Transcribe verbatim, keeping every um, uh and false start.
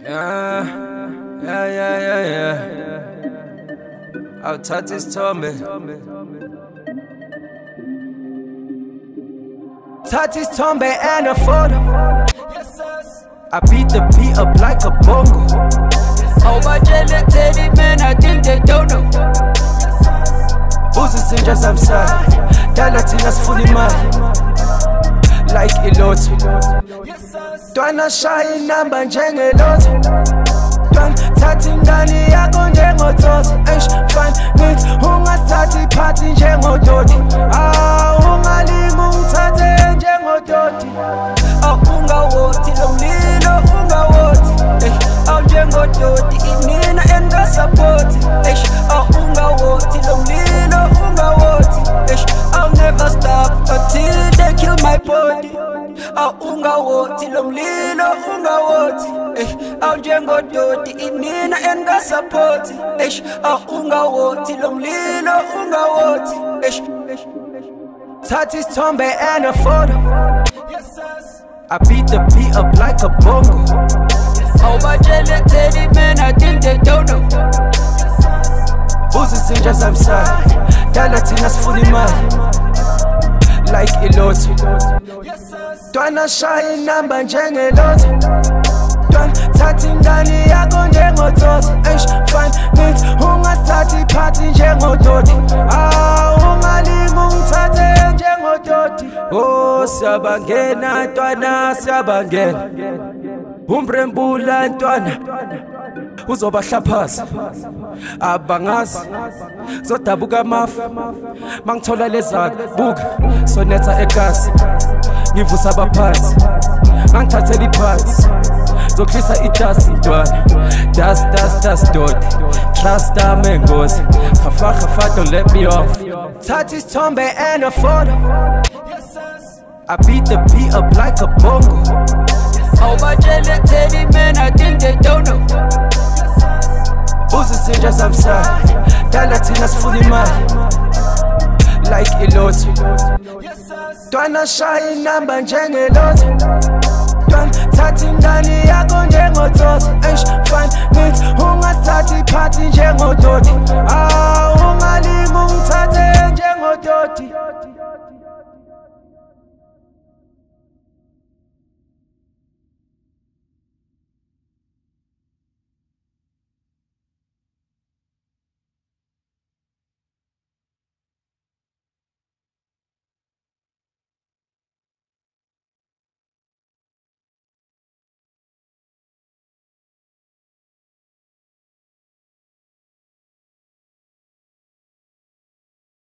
Yeah, yeah, yeah, yeah, yeah. Awuthatha isithombe, thatha isithombe and a photo. I beat the beat up like a bongo. Awubatshele Teddy man, I think they don't know. Uzisinja zamsala, dala thina sifuna imali like ilotho. Ntwana shaya inamba njengelotho. Ntwana thatha ingane yakho njengotsotsi. Eish fine nithi ungasithathi iphathi njengodoti. Ah ungalingi ungithathe njengodoti. Aw ungawothi lo mlilo ungawothi. Aw njengodoti inina engasapoti. Eish aw ungawothi lo mlilo ungawothi. Eish I'll never stop until they kill my body. Aw ungawothi lo mlilo ungawothi. Aw njengodoti inina engasapoti. Eish aw ungawothi lo mlilo ungawothi. Eish Thatha isithombe and a photo. I beat the beat up like a bongo. Awubatshele Teddy man, I think they don't know. Uzisinja zamsala, dala thina sifuna imali like ilotho. Ntwana shaya inamba njengelotho. Ntwana thatha ingane yakho njengotsotsi. Eish fine nithi ungasithathi iphathi njengodoti. Ah ungalingi ungithathe njengodoti. Oh siyabangena ntwana siyabangena. Umbrembula ntwana uzobahlaphaza abangazi zodabuka amafu mangithola lezakho buka sonetha egasi ngivusa abaphansi ngangithathela iphansi zokhisa idust ntwana dust dust dust dot trust amengozi khafa khafa don't let me off. Thatha isithombe and a photo. I beat the beat up like a bongo. Awubatshele Teddy man, I think they don't know. Uzisinja zamsala, dala thina sifuna imali like ilotho. Ntwana shaya inamba njengelotho. Ntwana thatha ingane yakho njengotsotsi. Eish fine nithi ungasithathi iphathi njengodoti. Ah ungalingi ungithathe njengodoti.